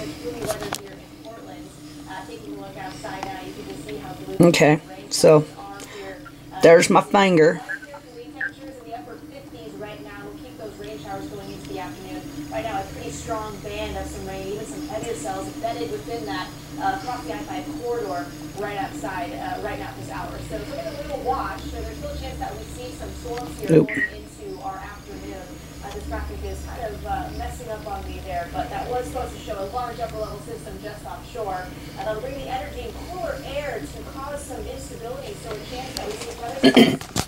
it's really weather here in Portland. Taking a look outside now, you can just see how blue. Okay, so there's my finger. Temperatures in the upper 50s right now. We'll keep those rain showers going into the afternoon. Right now, a pretty strong band of some rain, even some heavier cells embedded within that across the I-5 corridor right outside right now at this hour. So it's looking a little wash. So there's still a chance that we see some storms here going into our afternoon. This traffic is kind of messing up on me there, but that was supposed to show a large upper level system just offshore. That'll bring the energy and cooler air to cause some instability, so a chance that we see weather